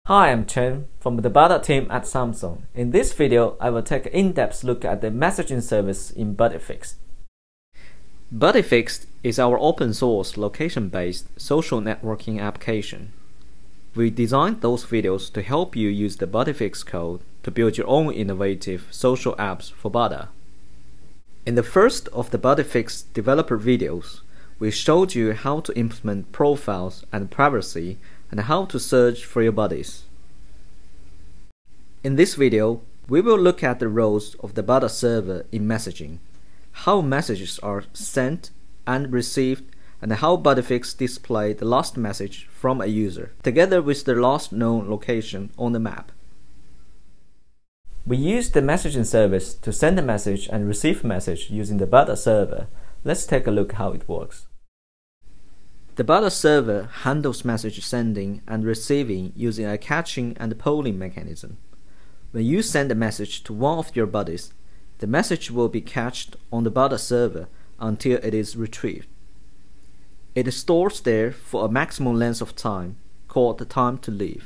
Hi, I'm Chen from the BuddyFix team at Samsung. In this video, I will take an in-depth look at the messaging service in BuddyFix. BuddyFix is our open-source, location-based social networking application. We designed those videos to help you use the BuddyFix code to build your own innovative social apps for bada. In the first of the BuddyFix developer videos, we showed you how to implement profiles and privacy and how to search for your buddies. In this video, we will look at the roles of the bada server in messaging, how messages are sent and received, and how BuddyFix displays the last message from a user, together with the last known location on the map. We use the messaging service to send a message and receive a message using the bada server. Let's take a look how it works. The bada server handles message sending and receiving using a catching and polling mechanism. When you send a message to one of your buddies, the message will be cached on the bada server until it is retrieved. It stores there for a maximum length of time, called the time to leave.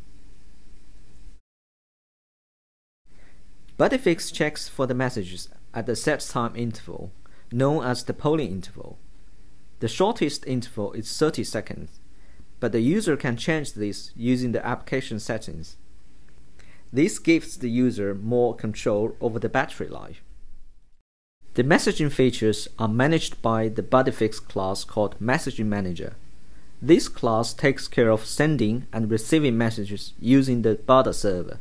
BuddyFix checks for the messages at the set time interval, known as the polling interval. The shortest interval is 30 seconds, but the user can change this using the application settings. This gives the user more control over the battery life. The messaging features are managed by the BuddyFix class called Messaging Manager. This class takes care of sending and receiving messages using the bada server.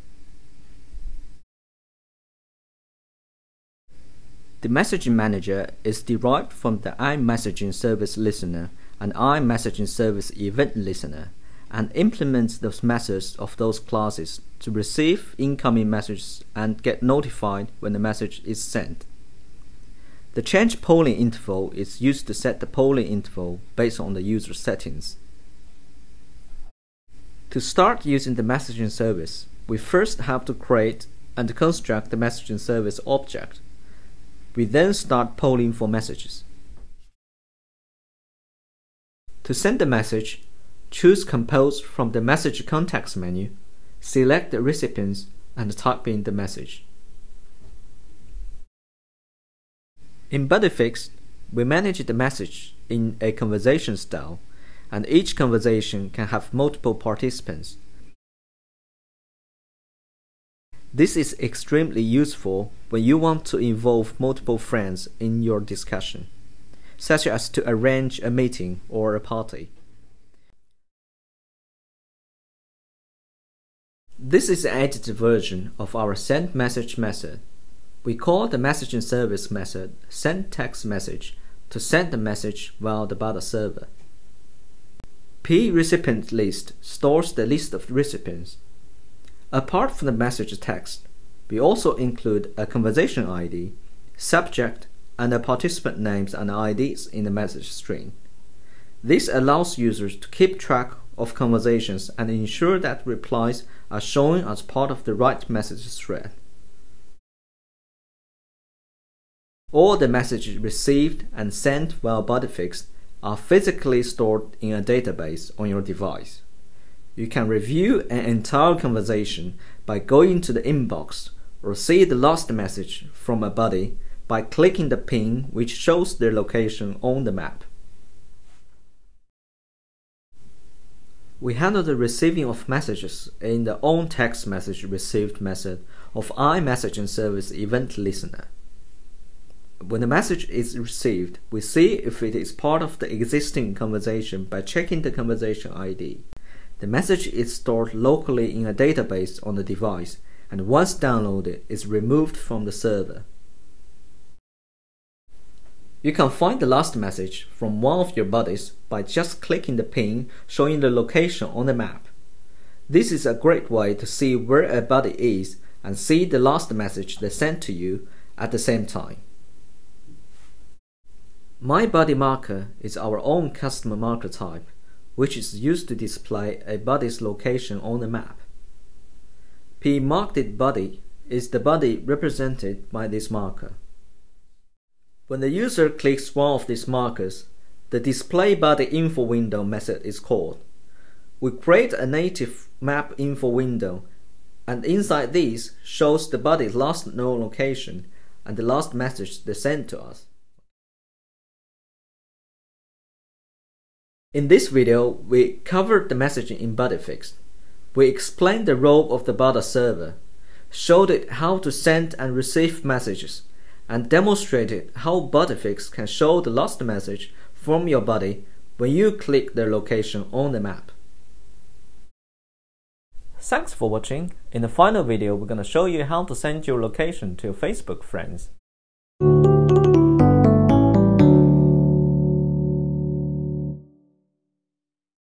The Messaging Manager is derived from the iMessaging Service Listener and iMessaging Service Event Listener and implements those methods of those classes to receive incoming messages and get notified when the message is sent. The change polling interval is used to set the polling interval based on the user settings. To start using the messaging service, we first have to create and construct the messaging service object. We then start polling for messages. To send the message, choose Compose from the Message context menu, select the recipients, and type in the message. In BuddyFix, we manage the message in a conversation style, and each conversation can have multiple participants. This is extremely useful when you want to involve multiple friends in your discussion, such as to arrange a meeting or a party. This is an edited version of our send message method. We call the messaging service method send text message to send the message via the bada server. P-recipient list stores the list of recipients. Apart from the message text, we also include a conversation ID, subject, and the participant names and IDs in the message string. This allows users to keep track of conversations and ensure that replies are shown as part of the right message thread. All the messages received and sent via BuddyFix are physically stored in a database on your device. You can review an entire conversation by going to the inbox or see the last message from a buddy by clicking the pin which shows their location on the map. We handle the receiving of messages in the onTextMessageReceived method of iMessaging Service Event Listener. When the message is received, we see if it is part of the existing conversation by checking the conversation ID. The message is stored locally in a database on the device, and once downloaded, is removed from the server. You can find the last message from one of your buddies by just clicking the pin showing the location on the map. This is a great way to see where a buddy is and see the last message they sent to you at the same time. My buddy marker is our own custom marker type, which is used to display a buddy's location on the map. P-marked buddy is the buddy represented by this marker. When the user clicks one of these markers, the display buddy info window method is called. we create a native map info window, and inside this shows the buddy's last known location and the last message they sent to us. In this video, we covered the messaging in BuddyFix. We explained the role of the bada server, showed it how to send and receive messages, and demonstrated how BuddyFix can show the lost message from your buddy when you click their location on the map. Thanks for watching. In the final video, we're going to show you how to send your location to your Facebook friends.